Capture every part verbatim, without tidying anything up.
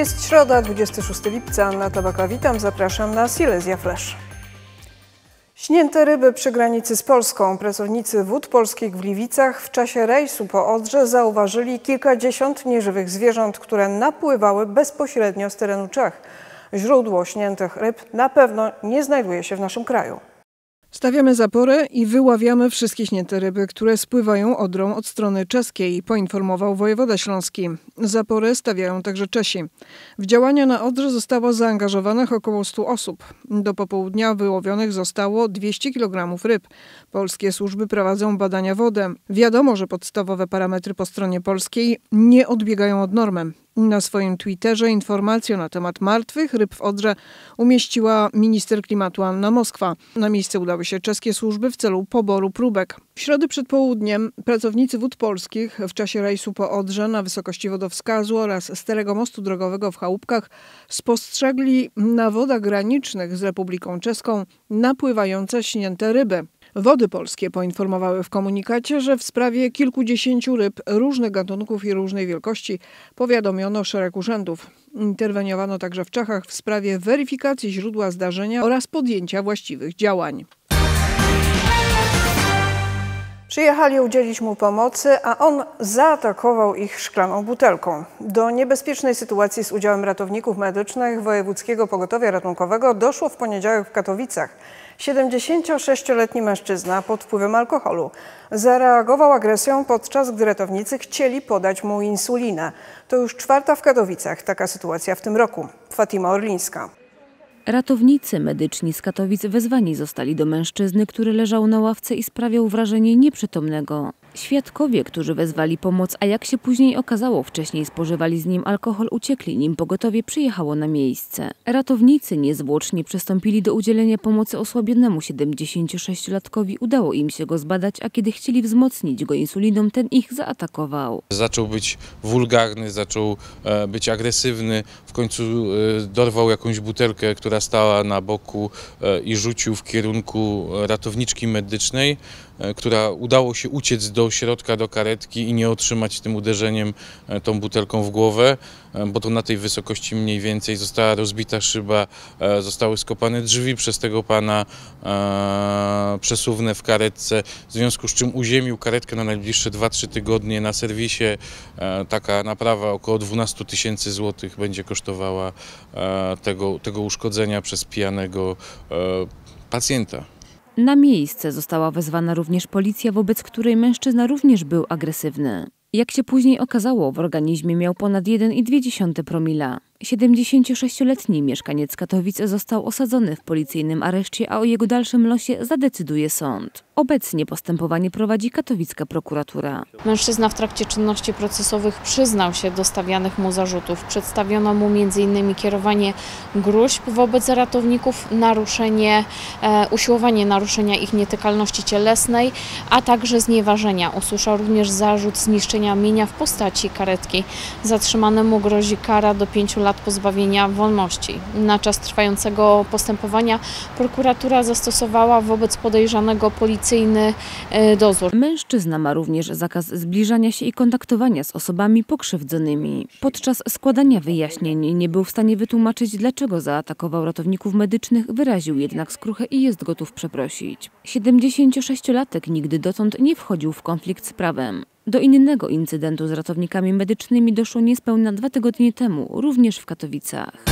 Jest środa, dwudziestego szóstego lipca. Anna Tabaka, witam. Zapraszam na Silesia Flash. Śnięte ryby przy granicy z Polską. Pracownicy Wód Polskich w Gliwicach w czasie rejsu po Odrze zauważyli kilkadziesiąt nieżywych zwierząt, które napływały bezpośrednio z terenu Czech. Źródło śniętych ryb na pewno nie znajduje się w naszym kraju. Stawiamy zaporę i wyławiamy wszystkie śnięte ryby, które spływają Odrą od strony czeskiej, poinformował wojewoda śląski. Zaporę stawiają także Czesi. W działania na Odrze zostało zaangażowanych około stu osób. Do popołudnia wyłowionych zostało dwieście kilogramów ryb. Polskie służby prowadzą badania wody. Wiadomo, że podstawowe parametry po stronie polskiej nie odbiegają od normy. Na swoim Twitterze informację na temat martwych ryb w Odrze umieściła minister klimatu Anna Moskwa. Na miejsce udały się czeskie służby w celu poboru próbek. W środę przed południem pracownicy Wód Polskich w czasie rejsu po Odrze na wysokości wodowskazu oraz starego mostu drogowego w Chałupkach spostrzegli na wodach granicznych z Republiką Czeską napływające śnięte ryby. Wody Polskie poinformowały w komunikacie, że w sprawie kilkudziesięciu ryb różnych gatunków i różnej wielkości powiadomiono szereg urzędów. Interweniowano także w Czechach w sprawie weryfikacji źródła zdarzenia oraz podjęcia właściwych działań. Przyjechali udzielić mu pomocy, a on zaatakował ich szklaną butelką. Do niebezpiecznej sytuacji z udziałem ratowników medycznych Wojewódzkiego Pogotowia Ratunkowego doszło w poniedziałek w Katowicach. siedemdziesięciosześcioletni mężczyzna pod wpływem alkoholu zareagował agresją, podczas gdy ratownicy chcieli podać mu insulinę. To już czwarta w Katowicach taka sytuacja w tym roku. Fatima Orlińska. Ratownicy medyczni z Katowic wezwani zostali do mężczyzny, który leżał na ławce i sprawiał wrażenie nieprzytomnego. Świadkowie, którzy wezwali pomoc, a jak się później okazało, wcześniej spożywali z nim alkohol, uciekli, nim pogotowie przyjechało na miejsce. Ratownicy niezwłocznie przystąpili do udzielenia pomocy osłabionemu siedemdziesięciosześciolatkowi. Udało im się go zbadać, a kiedy chcieli wzmocnić go insuliną, ten ich zaatakował. Zaczął być wulgarny, zaczął być agresywny, w końcu dorwał jakąś butelkę, która stała na boku i rzucił w kierunku ratowniczki medycznej, która udało się uciec do środka, do karetki i nie otrzymać tym uderzeniem tą butelką w głowę, bo to na tej wysokości mniej więcej została rozbita szyba, zostały skopane drzwi przez tego pana przesuwne w karetce, w związku z czym uziemił karetkę na najbliższe dwa trzy tygodnie. Na serwisie taka naprawa około dwanaście tysięcy złotych będzie kosztowała tego, tego uszkodzenia przez pijanego pacjenta. Na miejsce została wezwana również policja, wobec której mężczyzna również był agresywny. Jak się później okazało, w organizmie miał ponad jeden i dwie dziesiąte promila. siedemdziesięciosześcioletni mieszkaniec Katowic został osadzony w policyjnym areszcie, a o jego dalszym losie zadecyduje sąd. Obecnie postępowanie prowadzi katowicka prokuratura. Mężczyzna w trakcie czynności procesowych przyznał się do stawianych mu zarzutów. Przedstawiono mu między innymi kierowanie gróźb wobec ratowników, naruszenie, e, usiłowanie naruszenia ich nietykalności cielesnej, a także znieważenia. Usłyszał również zarzut zniszczenia mienia w postaci karetki. Zatrzymanemu grozi kara do pięciu lat pozbawienia wolności. Na czas trwającego postępowania prokuratura zastosowała wobec podejrzanego policyjny dozór. Mężczyzna ma również zakaz zbliżania się i kontaktowania z osobami pokrzywdzonymi. Podczas składania wyjaśnień nie był w stanie wytłumaczyć, dlaczego zaatakował ratowników medycznych, wyraził jednak skruchę i jest gotów przeprosić. siedemdziesięciosześciolatek nigdy dotąd nie wchodził w konflikt z prawem. Do innego incydentu z ratownikami medycznymi doszło niespełna dwa tygodnie temu, również w Katowicach.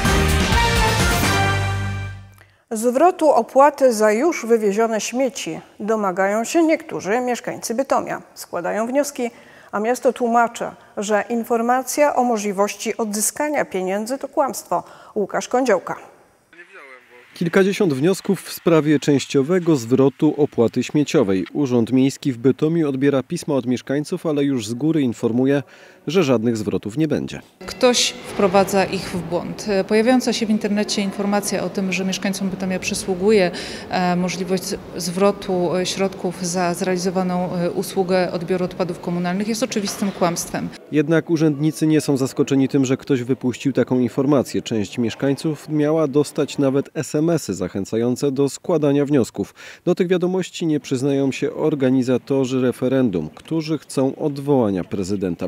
Zwrotu opłaty za już wywiezione śmieci domagają się niektórzy mieszkańcy Bytomia. Składają wnioski, a miasto tłumaczy, że informacja o możliwości odzyskania pieniędzy to kłamstwo. Łukasz Kądziołka. Kilkadziesiąt wniosków w sprawie częściowego zwrotu opłaty śmieciowej. Urząd Miejski w Bytomiu odbiera pisma od mieszkańców, ale już z góry informuje, że żadnych zwrotów nie będzie. Ktoś wprowadza ich w błąd. Pojawiająca się w internecie informacja o tym, że mieszkańcom Bytomia przysługuje możliwość zwrotu środków za zrealizowaną usługę odbioru odpadów komunalnych, jest oczywistym kłamstwem. Jednak urzędnicy nie są zaskoczeni tym, że ktoś wypuścił taką informację. Część mieszkańców miała dostać nawet es em esy zachęcające do składania wniosków. Do tych wiadomości nie przyznają się organizatorzy referendum, którzy chcą odwołania prezydenta Bytomia.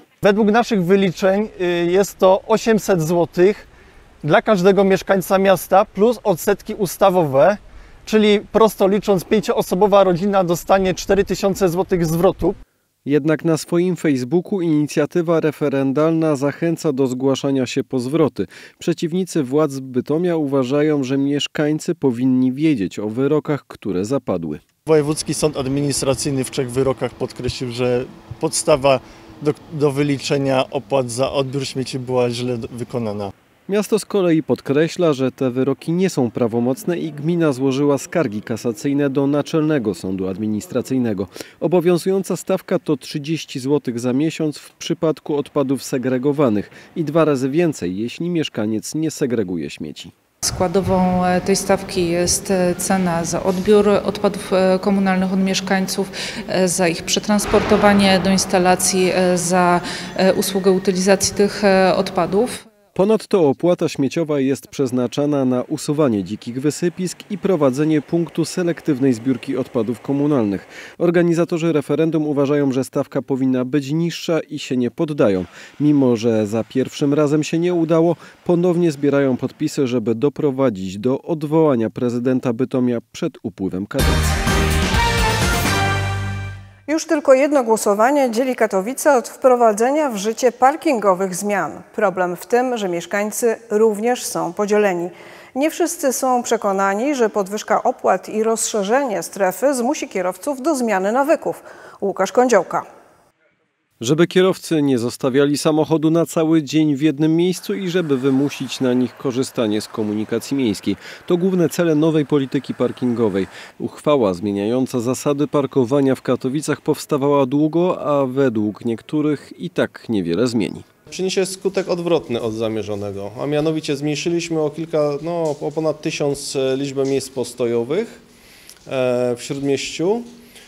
Według naszych wyliczeń jest to osiemset złotych dla każdego mieszkańca miasta plus odsetki ustawowe, czyli prosto licząc pięcioosobowa rodzina dostanie cztery tysiące złotych zwrotu. Jednak na swoim Facebooku inicjatywa referendalna zachęca do zgłaszania się po zwroty. Przeciwnicy władz Bytomia uważają, że mieszkańcy powinni wiedzieć o wyrokach, które zapadły. Wojewódzki Sąd Administracyjny w trzech wyrokach podkreślił, że podstawa do, do wyliczenia opłat za odbiór śmieci była źle wykonana. Miasto z kolei podkreśla, że te wyroki nie są prawomocne i gmina złożyła skargi kasacyjne do Naczelnego Sądu Administracyjnego. Obowiązująca stawka to trzydzieści złotych za miesiąc w przypadku odpadów segregowanych i dwa razy więcej, jeśli mieszkaniec nie segreguje śmieci. Składową tej stawki jest cena za odbiór odpadów komunalnych od mieszkańców, za ich przetransportowanie do instalacji, za usługę utylizacji tych odpadów. Ponadto opłata śmieciowa jest przeznaczana na usuwanie dzikich wysypisk i prowadzenie punktu selektywnej zbiórki odpadów komunalnych. Organizatorzy referendum uważają, że stawka powinna być niższa i się nie poddają. Mimo że za pierwszym razem się nie udało, ponownie zbierają podpisy, żeby doprowadzić do odwołania prezydenta Bytomia przed upływem kadencji. Już tylko jedno głosowanie dzieli Katowice od wprowadzenia w życie parkingowych zmian. Problem w tym, że mieszkańcy również są podzieleni. Nie wszyscy są przekonani, że podwyżka opłat i rozszerzenie strefy zmusi kierowców do zmiany nawyków. Łukasz Kądziołka. Żeby kierowcy nie zostawiali samochodu na cały dzień w jednym miejscu i żeby wymusić na nich korzystanie z komunikacji miejskiej. To główne cele nowej polityki parkingowej. Uchwała zmieniająca zasady parkowania w Katowicach powstawała długo, a według niektórych i tak niewiele zmieni. Przyniesie skutek odwrotny od zamierzonego, a mianowicie zmniejszyliśmy o kilka, no o ponad tysiąc liczbę miejsc postojowych w Śródmieściu.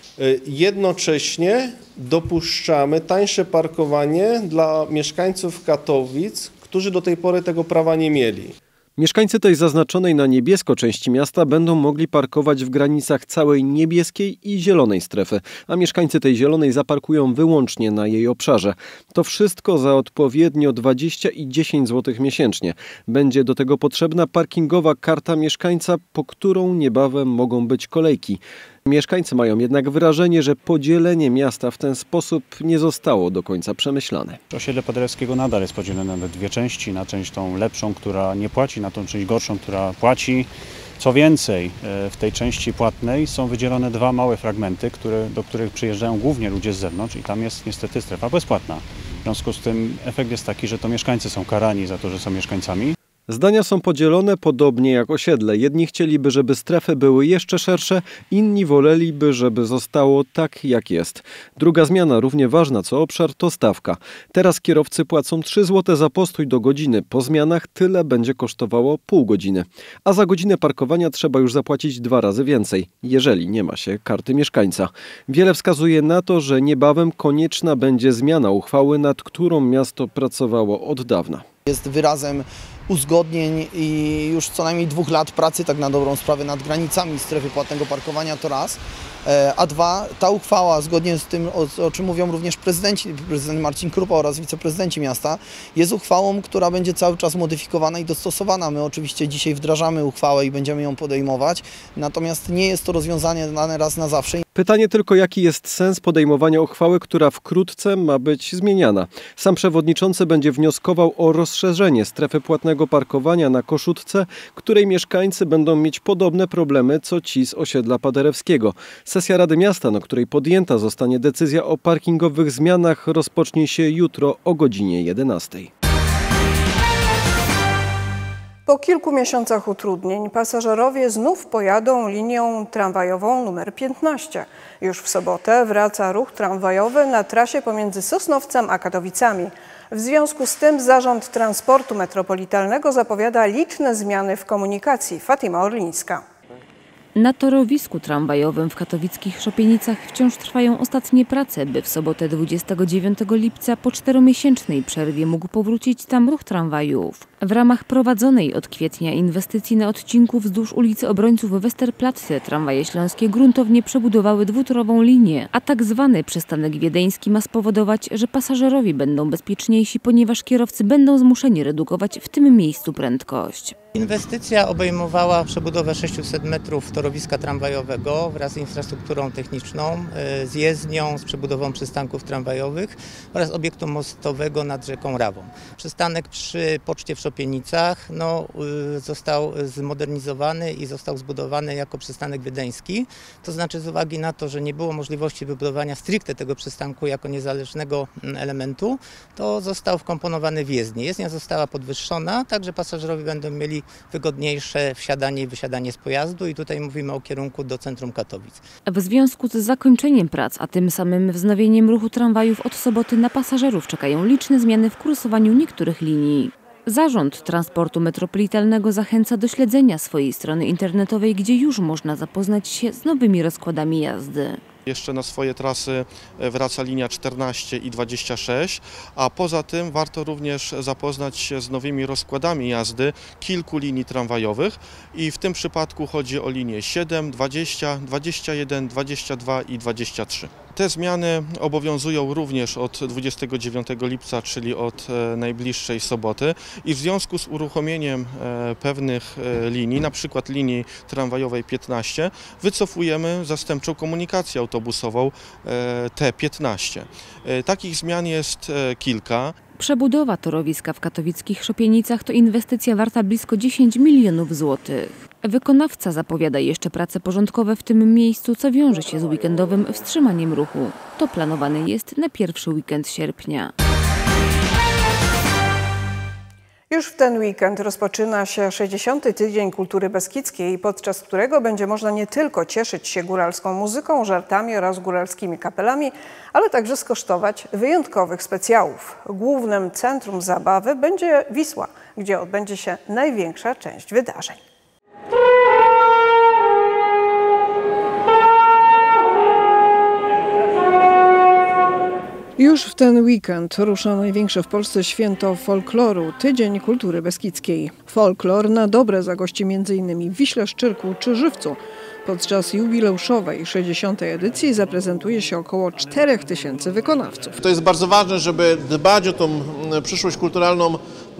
Jednocześnie dopuszczamy tańsze parkowanie dla mieszkańców Katowic, którzy do tej pory tego prawa nie mieli. Mieszkańcy tej zaznaczonej na niebiesko części miasta będą mogli parkować w granicach całej niebieskiej i zielonej strefy, a mieszkańcy tej zielonej zaparkują wyłącznie na jej obszarze. To wszystko za odpowiednio dwadzieścia i dziesięć złotych miesięcznie. Będzie do tego potrzebna parkingowa karta mieszkańca, po którą niebawem mogą być kolejki. Mieszkańcy mają jednak wrażenie, że podzielenie miasta w ten sposób nie zostało do końca przemyślane. Osiedle Paderewskiego nadal jest podzielone na dwie części, na część tą lepszą, która nie płaci, na tą część gorszą, która płaci. Co więcej, w tej części płatnej są wydzielone dwa małe fragmenty, które, do których przyjeżdżają głównie ludzie z zewnątrz i tam jest niestety strefa bezpłatna. W związku z tym efekt jest taki, że to mieszkańcy są karani za to, że są mieszkańcami. Zdania są podzielone podobnie jak osiedle. Jedni chcieliby, żeby strefy były jeszcze szersze, inni woleliby, żeby zostało tak jak jest. Druga zmiana, równie ważna co obszar, to stawka. Teraz kierowcy płacą trzy złote za postój do godziny. Po zmianach tyle będzie kosztowało pół godziny. A za godzinę parkowania trzeba już zapłacić dwa razy więcej, jeżeli nie ma się karty mieszkańca. Wiele wskazuje na to, że niebawem konieczna będzie zmiana uchwały, nad którą miasto pracowało od dawna. Jest wyrazem uzgodnień i już co najmniej dwóch lat pracy tak na dobrą sprawę nad granicami strefy płatnego parkowania, to raz. A dwa, ta uchwała, zgodnie z tym, o, o czym mówią również prezydenci, prezydent Marcin Krupa oraz wiceprezydenci miasta, jest uchwałą, która będzie cały czas modyfikowana i dostosowana. My oczywiście dzisiaj wdrażamy uchwałę i będziemy ją podejmować, natomiast nie jest to rozwiązanie dane raz na zawsze. Pytanie tylko, jaki jest sens podejmowania uchwały, która wkrótce ma być zmieniana. Sam przewodniczący będzie wnioskował o rozszerzenie strefy płatnego parkowania na Koszutce, której mieszkańcy będą mieć podobne problemy co ci z osiedla Paderewskiego. Sesja Rady Miasta, na której podjęta zostanie decyzja o parkingowych zmianach, rozpocznie się jutro o godzinie jedenastej. Po kilku miesiącach utrudnień pasażerowie znów pojadą linią tramwajową numer piętnaście. Już w sobotę wraca ruch tramwajowy na trasie pomiędzy Sosnowcem a Katowicami. W związku z tym Zarząd Transportu Metropolitalnego zapowiada liczne zmiany w komunikacji. Fatima Orlińska. Na torowisku tramwajowym w katowickich Szopienicach wciąż trwają ostatnie prace, by w sobotę dwudziestego dziewiątego lipca po czteromiesięcznej przerwie mógł powrócić tam ruch tramwajów. W ramach prowadzonej od kwietnia inwestycji na odcinku wzdłuż ulicy Obrońców Westerplatte tramwaje śląskie gruntownie przebudowały dwutorową linię, a tak zwany przystanek wiedeński ma spowodować, że pasażerowie będą bezpieczniejsi, ponieważ kierowcy będą zmuszeni redukować w tym miejscu prędkość. Inwestycja obejmowała przebudowę sześciuset metrów torowiska tramwajowego wraz z infrastrukturą techniczną, z jezdnią, z przebudową przystanków tramwajowych oraz obiektu mostowego nad rzeką Rawą. Przystanek przy poczcie w Szopienicach no, został zmodernizowany i został zbudowany jako przystanek wiedeński. To znaczy z uwagi na to, że nie było możliwości wybudowania stricte tego przystanku jako niezależnego elementu, to został wkomponowany w jezdnię. Jezdnia została podwyższona, tak że pasażerowie będą mieli wygodniejsze wsiadanie i wysiadanie z pojazdu i tutaj mówimy o kierunku do centrum Katowic. W związku z zakończeniem prac, a tym samym wznowieniem ruchu tramwajów od soboty na pasażerów czekają liczne zmiany w kursowaniu niektórych linii. Zarząd Transportu Metropolitalnego zachęca do śledzenia swojej strony internetowej, gdzie już można zapoznać się z nowymi rozkładami jazdy. Jeszcze na swoje trasy wraca linia czternaście i dwadzieścia sześć, a poza tym warto również zapoznać się z nowymi rozkładami jazdy kilku linii tramwajowych i w tym przypadku chodzi o linie siedem, dwadzieścia, dwadzieścia jeden, dwadzieścia dwa i dwadzieścia trzy. Te zmiany obowiązują również od dwudziestego dziewiątego lipca, czyli od najbliższej soboty i w związku z uruchomieniem pewnych linii, na przykład linii tramwajowej piętnaście, wycofujemy zastępczą komunikację autobusową T piętnaście. Takich zmian jest kilka. Przebudowa torowiska w katowickich Szopienicach to inwestycja warta blisko dziesięć milionów złotych. Wykonawca zapowiada jeszcze prace porządkowe w tym miejscu, co wiąże się z weekendowym wstrzymaniem ruchu. To planowane jest na pierwszy weekend sierpnia. Już w ten weekend rozpoczyna się sześćdziesiąty Tydzień Kultury Beskidzkiej, podczas którego będzie można nie tylko cieszyć się góralską muzyką, żartami oraz góralskimi kapelami, ale także skosztować wyjątkowych specjałów. Głównym centrum zabawy będzie Wisła, gdzie odbędzie się największa część wydarzeń. Już w ten weekend rusza największe w Polsce święto folkloru – Tydzień Kultury Beskidzkiej. Folklor na dobre zagości między innymi w Wiśle, Szczyrku czy Żywcu. Podczas jubileuszowej sześćdziesiątej edycji zaprezentuje się około czterech tysięcy wykonawców. To jest bardzo ważne, żeby dbać o tą przyszłość kulturalną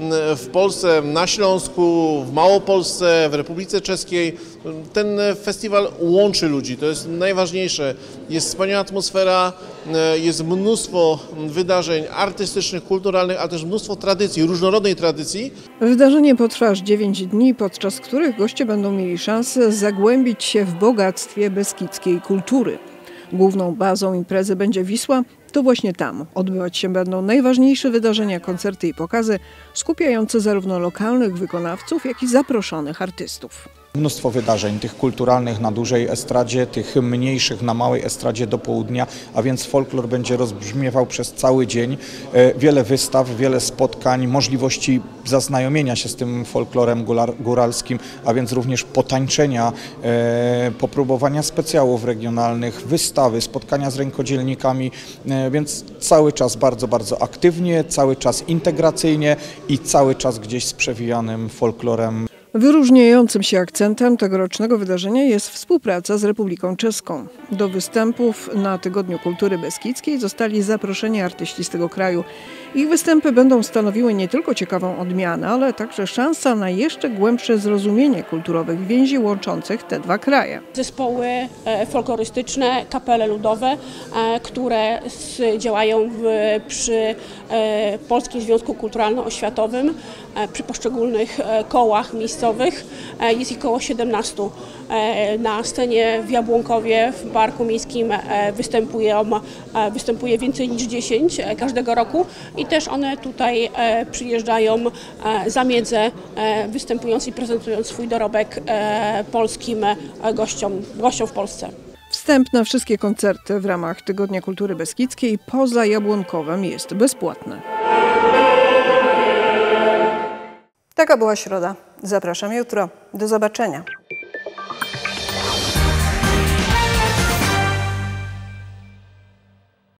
w Polsce, na Śląsku, w Małopolsce, w Republice Czeskiej. Ten festiwal łączy ludzi, to jest najważniejsze. Jest wspaniała atmosfera, jest mnóstwo wydarzeń artystycznych, kulturalnych, ale też mnóstwo tradycji, różnorodnej tradycji. Wydarzenie potrwa aż dziewięć dni, podczas których goście będą mieli szansę zagłębić się w bogactwie beskidzkiej kultury. Główną bazą imprezy będzie Wisła. To właśnie tam odbywać się będą najważniejsze wydarzenia, koncerty i pokazy, skupiające zarówno lokalnych wykonawców, jak i zaproszonych artystów. Mnóstwo wydarzeń, tych kulturalnych na dużej estradzie, tych mniejszych na małej estradzie do południa, a więc folklor będzie rozbrzmiewał przez cały dzień. Wiele wystaw, wiele spotkań, możliwości zaznajomienia się z tym folklorem góralskim, a więc również potańczenia, popróbowania specjałów regionalnych, wystawy, spotkania z rękodzielnikami, więc cały czas bardzo, bardzo aktywnie, cały czas integracyjnie i cały czas gdzieś z przewijanym folklorem. Wyróżniającym się akcentem tegorocznego wydarzenia jest współpraca z Republiką Czeską. Do występów na Tygodniu Kultury Beskidzkiej zostali zaproszeni artyści z tego kraju. Ich występy będą stanowiły nie tylko ciekawą odmianę, ale także szansa na jeszcze głębsze zrozumienie kulturowych więzi łączących te dwa kraje. Zespoły folklorystyczne, kapele ludowe, które działają w, przy Polskim Związku Kulturalno-Oświatowym, przy poszczególnych kołach miejscowych. Jest ich około siedemnastu. Na scenie w Jabłonkowie w Parku Miejskim występują, występuje więcej niż dziesięć każdego roku i też one tutaj przyjeżdżają za miedzę, występując i prezentując swój dorobek polskim gościom, gościom w Polsce. Wstęp na wszystkie koncerty w ramach Tygodnia Kultury Beskidzkiej poza Jabłonkowem jest bezpłatny. Taka była środa. Zapraszam jutro. Do zobaczenia.